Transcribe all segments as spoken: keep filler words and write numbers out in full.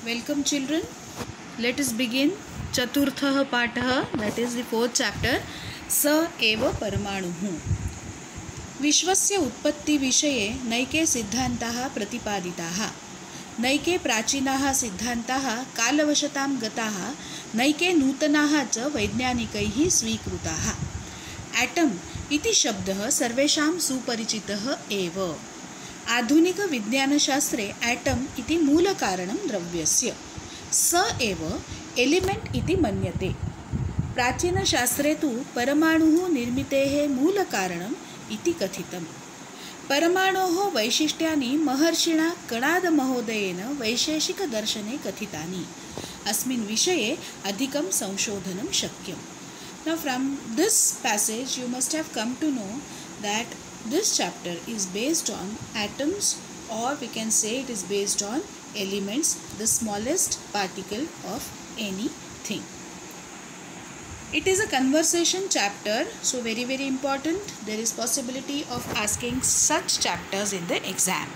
Welcome children. Let us begin Chaturthah Patah, that is the fourth chapter. स एव परमाणुः. विश्वस्य उत्पत्ति विषये नैके सिद्धान्ताः प्रतिपादिताः. नैके प्राचीनाः सिद्धान्ताः कालवशतां गताः, नैके नूतनाः च वैज्ञानिकैः स्वीकृताः. एटम इति शब्दः सर्वेषां सुपरिचितः एव. आधुनिक विज्ञानशास्त्रे एटम इति मूलकारणं द्रव्यस्य. स एव एलिमेंट इति मन्यते. प्राचीनशास्त्रे तु परमाणुः निर्मितेः मूलकारणम् इति कथितम्. परमाणोः वैशिष्ट्यानि महर्षिणा कणादमहोदयेन वैशेषिकदर्शने कथितानि. अस्मिन् विषये अधिकं संशोधनं शक्यम्. Now from this passage you must have come to know that this chapter is based on atoms, or we can say it is based on elements, the smallest particle of anything. It is a conversation chapter, so very very important. There is possibility of asking such chapters in the exam.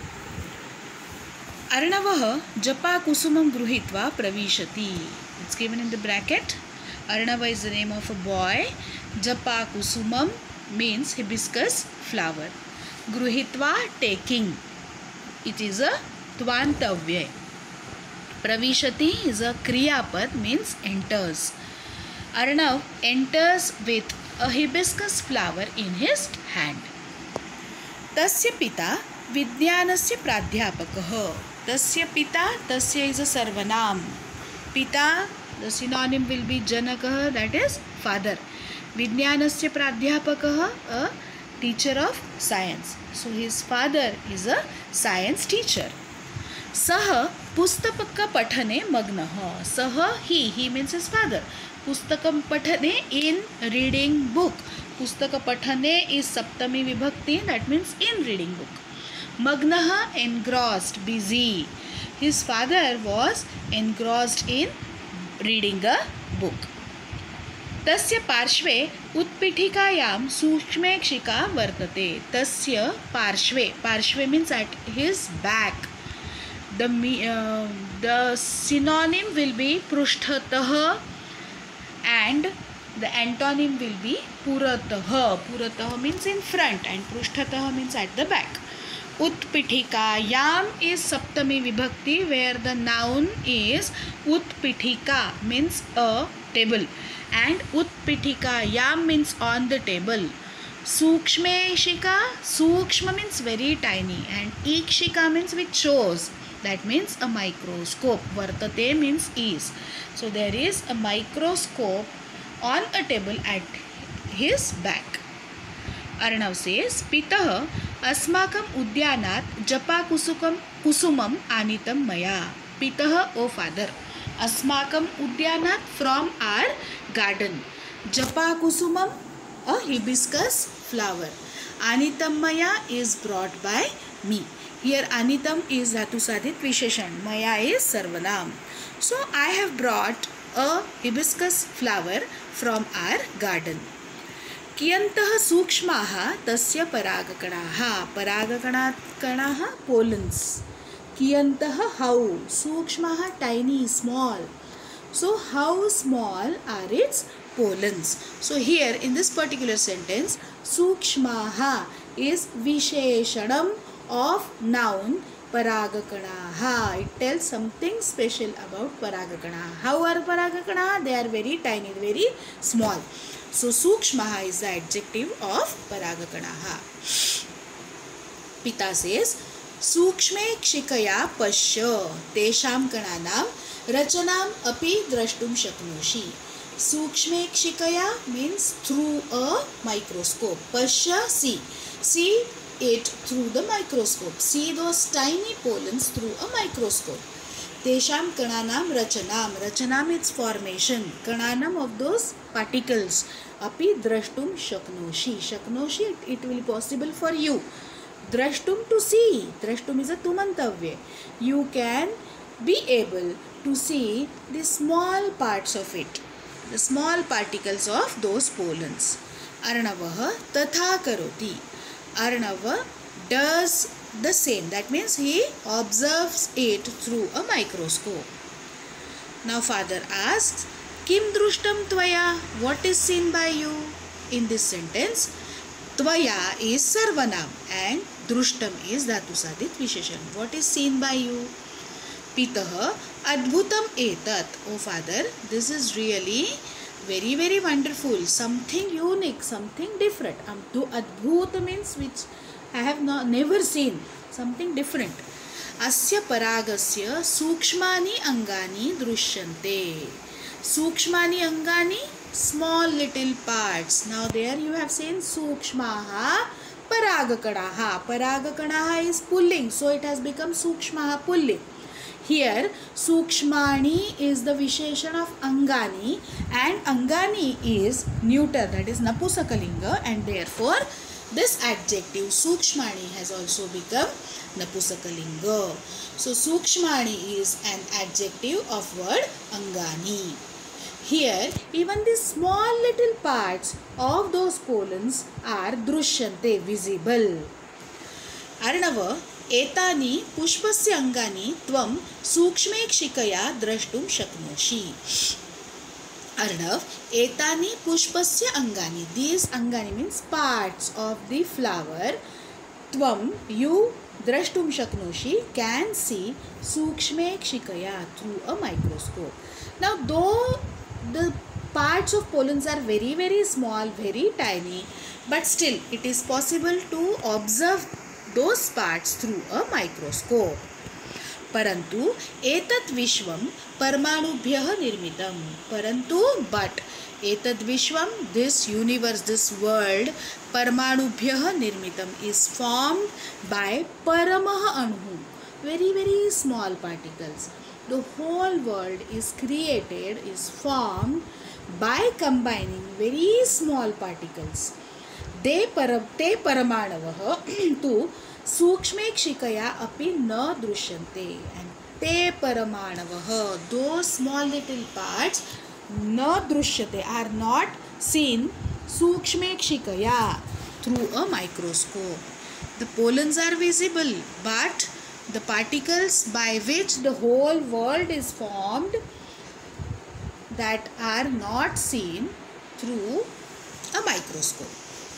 Arnavah japa kusumam gruhitva pravishati. It's given in the bracket. Arnava is the name of a boy. Japa kusumam means hibiscus flower. Gruhitva, taking. It is a tvantavya. Pravishati is a kriyapad, means enters. Arnav enters with a hibiscus flower in his hand. Tasya pita vidyanasya pradhyapakah. Tasya pita, tasya is a sarvanam. Pita, the synonym will be janakah, that is father. Vidyanasya pradhyapakah, a teacher of science. So his father is a science teacher. Saha pustaka pathane magnah. Saha, he, he means his father. Pustakam pathane, in reading book. Pustaka pathane is saptami vibhakti, that means in reading book. Magnaha, engrossed, busy. His father was engrossed in reading a book. तस्य पार्श्वे उत्पीठिकायां सूक्ष्मेक्षिका वर्तते. तस्य पार्श्वे, पार्श्वे means at his back. The uh, the synonym will be पृष्ठतः and the antonym will be पुरतः. पुरतः means in front and पृष्ठतः means at the back. Utpithikayam is saptami vibhakti, where the noun is utpithika, means a table, and utpithikayam means on the table. Sukshmeshika, sukshma means very tiny, and ikshika means which shows, that means a microscope. Vartate means is. So there is a microscope on a table at his back. Arnav says, Pitah अस्माकं उद्यानात् जपा कुसुकम कुसुमम आनीतम मया. पितः, ओ father. अस्माकं उद्यानात्, from our garden. जपा कुसुमम, a hibiscus flower. आनीतम मया is brought by me. Here आनीतम is धातु साधित विशेषण. मया is सर्वनाम. So I have brought a hibiscus flower from our garden. कियन्तः सूक्ष्माः तस्य परागकणाः. परागकणाः पोलन्स. कियन्तः, how. सूक्ष्माः, tiny, small. So how small are its pollens? So here in this particular sentence, सूक्ष्माः is visheshanam of noun paragakanaha. It tells something special about paragakanaha. How are paragakanaha? They are very tiny, very small. So sukshmaha is the adjective of paragakanaha. Pita says, Sukshme kshikaya pashya tesham kananam rachanam api drashtum shaknoshi. Sukshme kshikaya means through a microscope. Pashya, see. See it through the microscope. See those tiny pollens through a microscope. Tesham kananam rachanam. Rachanam is formation. Kananam of those particles. Api drashtum shaknoshi. Shaknoshi, it, it will be possible for you. Drashtum, to see. Drashtum is a tumantavya. You can be able to see the small parts of it. The small particles of those pollens. Arnavah tatha karoti. Arnava does the same. That means he observes it through a microscope. Now father asks, Kim drushtam tvaya? What is seen by you? In this sentence, tvaya is sarvanam and drushtam is dhatu sadit visheshan. What is seen by you? Pitah adbhutam etat. Oh father, this is really very very wonderful, something unique, something different. Um, adbhut means which I have not never seen, something different. Asya paragasya sukshmani angani drushyante. Sukshmani angani, small little parts. Now there you have seen sukshmaha paragakanaha. Paragakanaha is pulling, so it has become sukshmaha, pulling. Here sukshmani is the visheshan of angani and angani is neuter, that is napusakalinga, and therefore this adjective sukshmani has also become napusakalinga. So sukshmani is an adjective of word angani. Here even the small little parts of those colons are drushyante, visible. Arnava एतानि पुष्पस्य अंगानि त्वं सूक्ष्मेक्षिकया द्रष्टुं शक्नोषि. Arnav, etani pushpasya angani. These angani means parts of the flower. Tvam, you, drashtum shaknoshi, can see sukshmekshikaya, through a microscope. Now, though the parts of pollens are very very small, very tiny, but still it is possible to observe those parts through a microscope. Parantu etat vishvam parmanubhyah nirmitam. Parantu, but etat vishvam, this universe, this world, parmanubhyah nirmitam, is formed by paramah anhu, very very small particles. The whole world is created, is formed by combining very small particles. They para, te paramanavah tu सूक्ष्मेक्षिकया अपि न दृश्यन्ते. And te paramanavah, those small little parts, न दृश्यते, are not seen सूक्ष्मेक्षिकया, through a microscope. The pollens are visible, but the particles by which the whole world is formed, that are not seen through a microscope.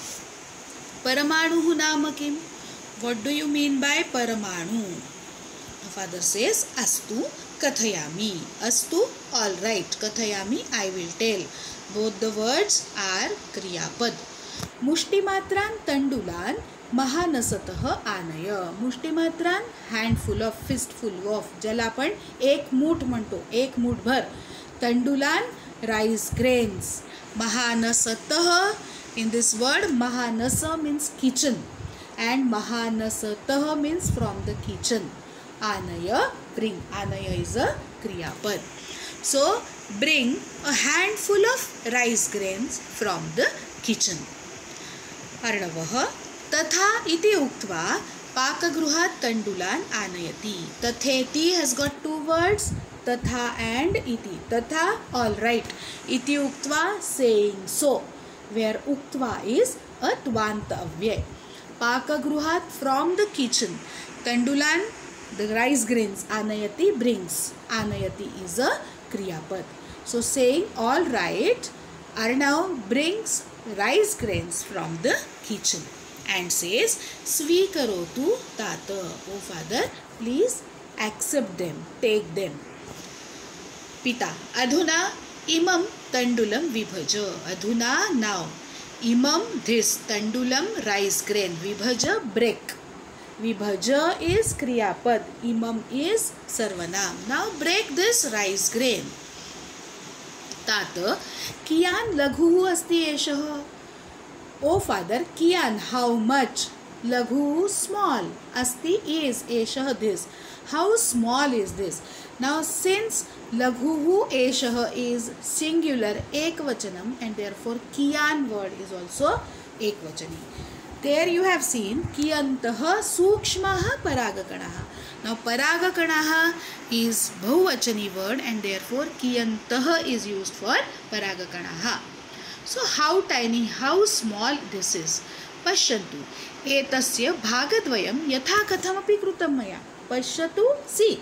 Paramanuhu nama kim? What do you mean by paramanu? The father says, Astu kathayami. Astu, all right. Kathayami, I will tell. Both the words are kriyapad. Mushtimatran tandulan mahanasatah anaya. Mushtimatran, handful of, fistful of. Jala आपण एक मूठ म्हणतो, एक मूठ भर. Tandulan, rice grains. Mahanasatah, in this word, mahanasa means kitchen. And mahanasatah means from the kitchen. Anaya, bring. Anaya is a kriyapad. So, bring a handful of rice grains from the kitchen. Arnavah tatha iti uktva pakagruhat tandulan anayati. Tatheti has got two words, tatha and iti. Tatha, all right. Iti uktva, saying so, where uktva is a tvanta avyay. Pakagruhat, from the kitchen. Tandulan, the rice grains. Anayati, brings. Anayati is a kriyapad. So saying all right, Arnav brings rice grains from the kitchen and says, Svikarotu tata. Oh father, please accept them, take them. Pita, adhuna imam tandulam vibhaja. Adhuna, now. Imam, this, tandulam, rice grain. Vibhaja, break. Vibhaja is kriyapad. Imam is sarvanam. Now break this rice grain. Tata, kiyan laghu asti eshaha. Oh father, kiyan, how much? Laghu, small. Asti is, eshaha, this. How small is this? Now since laghu eshaha is singular, ekvachanam, and therefore kiyan word is also ekvachani. There you have seen kiyantaha sukshmaha paragakanaha. Now paragakanaha is bahuvachani word and therefore kiyantaha is used for paragakanaha. So how tiny, how small this is. Pashyantu etasya bhagadvayam yatha kathamapi krutam maya. Pashyatu, see.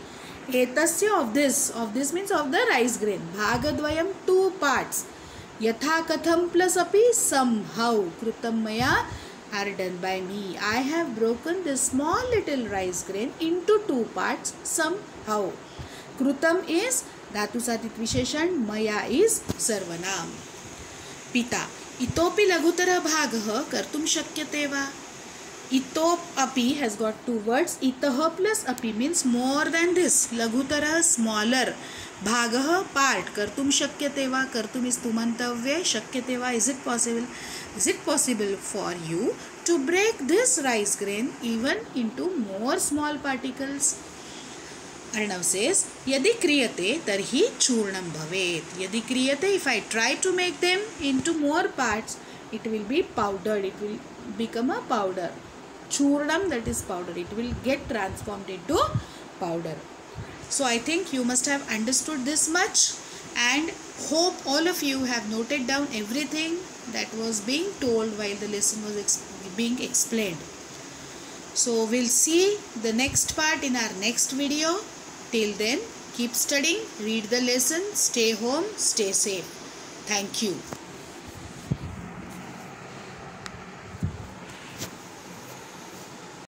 एतस्य of this, of this means of the rice grain. भागद्वयं two parts. यथा कथम plus अपि somehow कृतं मया are done by me. I have broken this small little rice grain into two parts somehow. कृतं is धातु साधित विशेषण, मया is सर्वनाम. पिता इतोपि लघुतरः भागः कर्तुं शक्यते वा? इतोप अपि has got two words. इतः plus अपि means more than this. लघुतरः smaller. भागः part. कर्तुं शक्यते वा? कर्तुं is तुमन्तव्ये. शक्यते वा is it possible? Is it possible for you to break this rice grain even into more small particles? Arnav says, यदि क्रियते तर्हि चूर्णं भवेत्. यदि क्रियते, if I try to make them into more parts, it will be powdered. It will become a powder. Churnam, that is powder. It will get transformed into powder. So I think you must have understood this much, and hope all of you have noted down everything that was being told while the lesson was ex being explained. So we'll see the next part in our next video. Till then, keep studying, read the lesson, stay home, stay safe. Thank you.